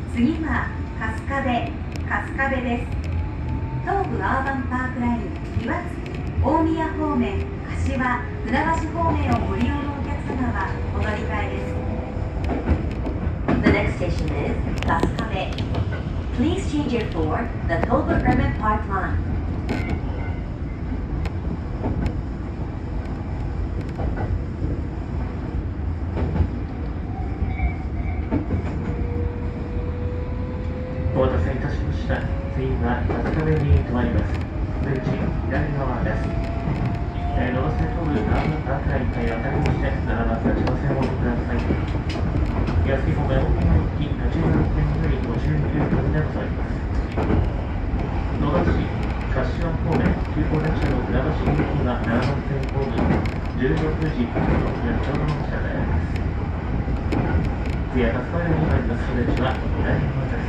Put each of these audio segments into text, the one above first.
次は春日部です。東武アーバンパークライン岩槻大宮方面柏船橋方面をご利用のお客様はお乗り換えです。 The next station is Kasukabe. Please change it for the Toba Urban Park line. お待たせいたしました。次は春日部に停まります。出口左側です。野呂線東武アーバンパークラインに渡りまして7番8号線をお降りください。岩槻方面大きな駅8番線よりご注意ということでございます。野田市柏方面急行電車の船橋行きは7番線ホーム16時のちょうどの車であります。次は春日部に参ります。出口は左側です。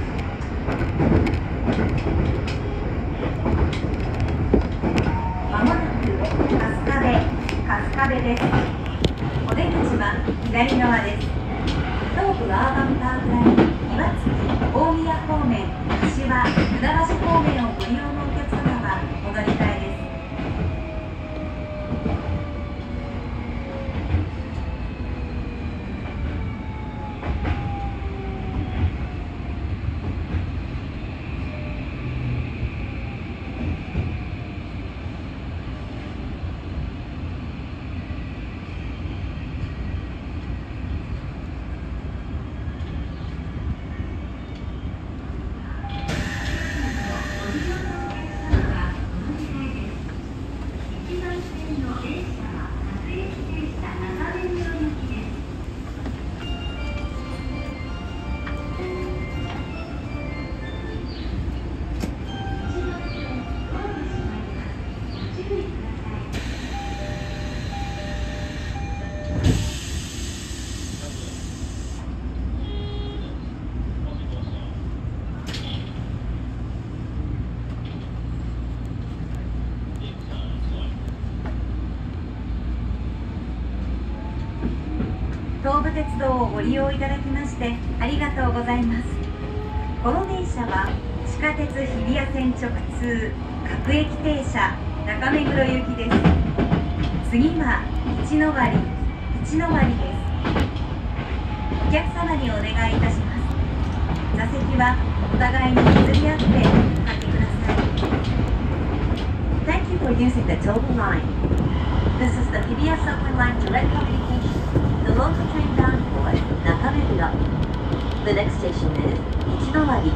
まもなく春日部です。お出口は左側です。東武アーバンパークライン岩槻大宮方面柏船橋方面をご利用のお客様はお乗り換えです。東武鉄道をご利用いただきましてありがとうございます。この電車は地下鉄日比谷線直通各駅停車中目黒行きです。次は一ノ割です。お客様にお願いいたします。座席はお互いに譲り合っておかけください。 Thank you for using the Toba line. This is the Hibiya subway line direct communication. The local train bound for Nakameguro. The next station is Ichinowari.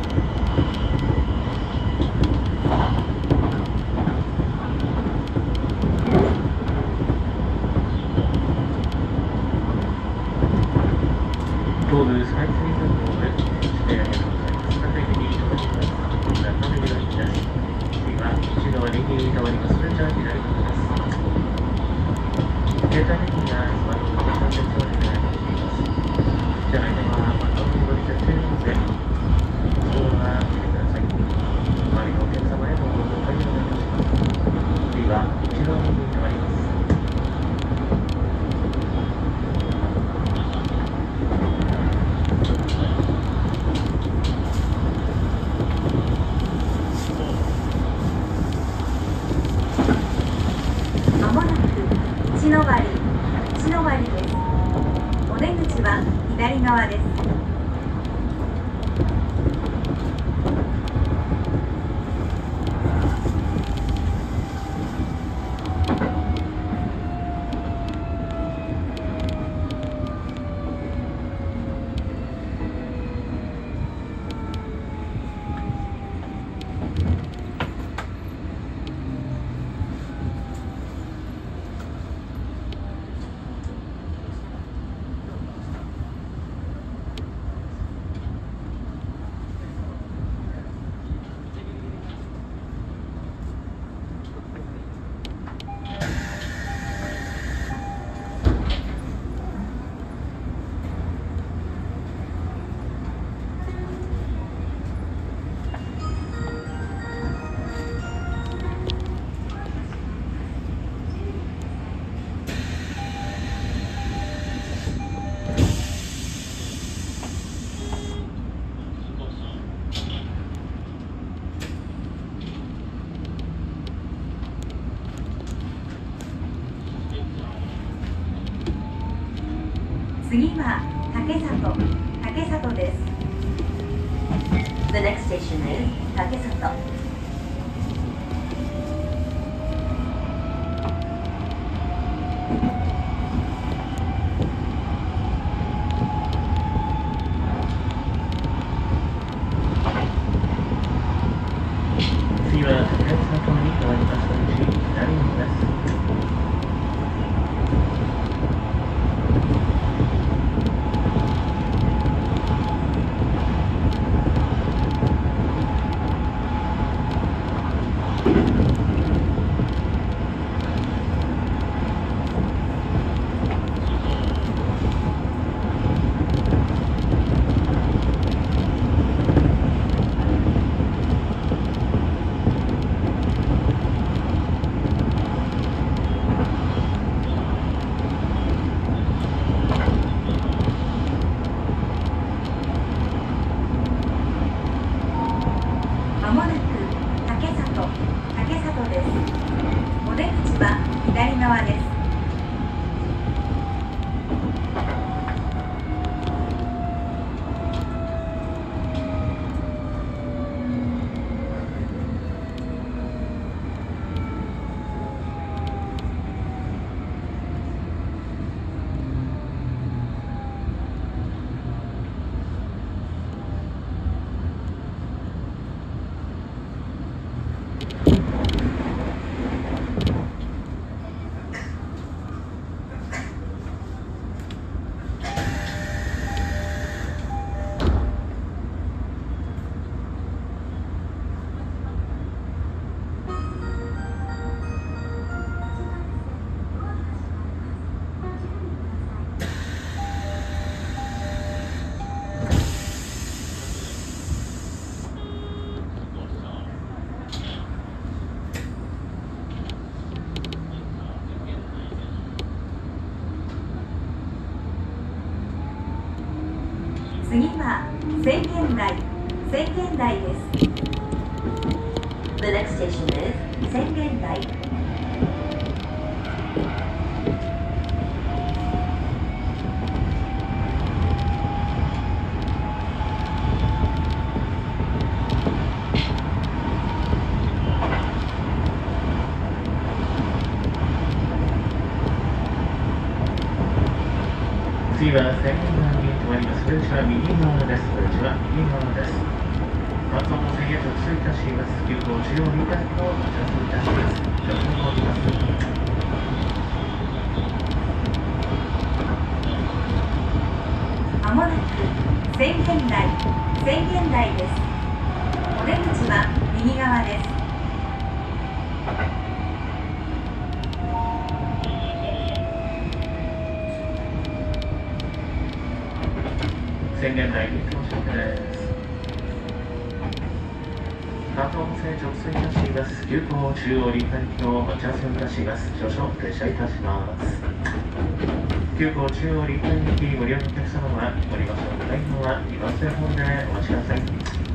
東武スカイツリー鉄道でありがとうございます。各駅に停まります。中目黒駅です。次はIchinowariに停まります。それじゃあ左側です。携帯電気がスマートフォンの設置をお願いしています。車内では窓を乗り設定ので、それは見てください。周りのお客様へのご理解をお願いいたします。次はIchinowariに停まります。 まもなく一ノ割です。お出口は左側です。 は竹里です。 The next station is Takesato. 次は竹里に変わります。左側です。 まもなく竹里です。お出口は左側です。次は宣言台です。 The next station is 宣言台。 次は宣言台に停まります。出口は右側です。出口は右側です。関東の線へ直通いたします。急行中央2台をお知らせいたします。ご注意おります。 まもなく宣言台です。お出口は右側です。 宣言台に到着です。関東の線直通いたします。急行中央臨海機をお待ち合わせいたします。少々停車いたします。急行中央臨海行きご利用のお客様は降り場所のないのは2番線ホームでお待ちください。